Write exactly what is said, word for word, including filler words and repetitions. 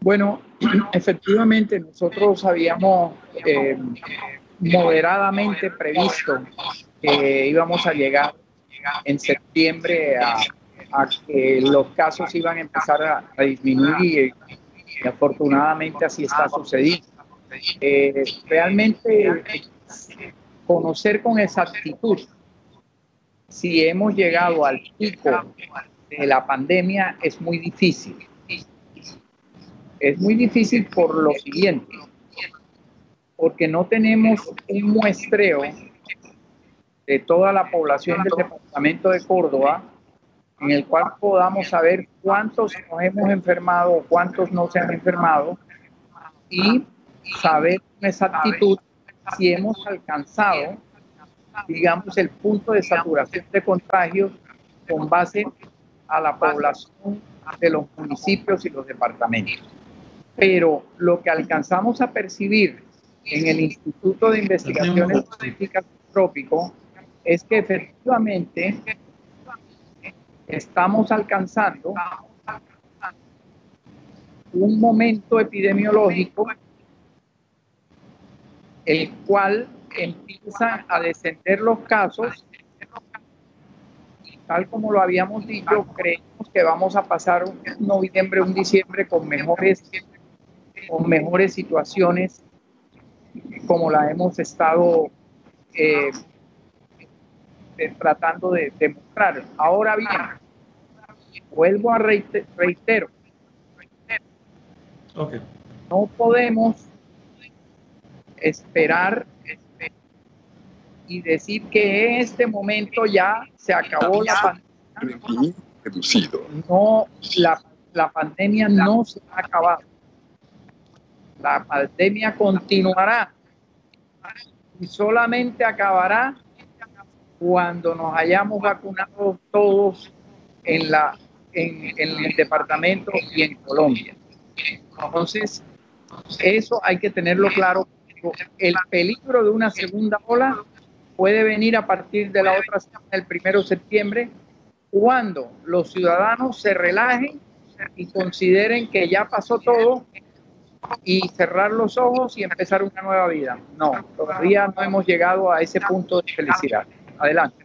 Bueno, efectivamente nosotros habíamos eh, moderadamente previsto que íbamos a llegar en septiembre a, a que los casos iban a empezar a, a disminuir y, y afortunadamente así está sucediendo. Eh, realmente conocer con exactitud si hemos llegado al pico de la pandemia es muy difícil. Es muy difícil por lo siguiente, porque no tenemos un muestreo de toda la población del departamento de Córdoba en el cual podamos saber cuántos nos hemos enfermado o cuántos no se han enfermado y saber con exactitud si hemos alcanzado, digamos, el punto de saturación de contagios con base a la población de los municipios y los departamentos. Pero lo que alcanzamos a percibir en el Instituto de Investigaciones Científicas Trópico es que efectivamente estamos alcanzando un momento epidemiológico el cual empiezan a descender los casos y tal como lo habíamos dicho, creemos que vamos a pasar un noviembre, un diciembre con mejores con mejores situaciones como la hemos estado eh, eh, tratando de demostrar. Ahora bien, vuelvo a reiter reitero, okay. No podemos esperar y decir que en este momento ya se acabó la pandemia. No, la, la pandemia no se ha acabado. La pandemia continuará y solamente acabará cuando nos hayamos vacunado todos en, la, en, en el departamento y en Colombia. Entonces, eso hay que tenerlo claro. El peligro de una segunda ola puede venir a partir de la otra semana, el primero de septiembre, cuando los ciudadanos se relajen y consideren que ya pasó todo y cerrar los ojos y empezar una nueva vida. No, todavía no hemos llegado a ese punto de felicidad. Adelante.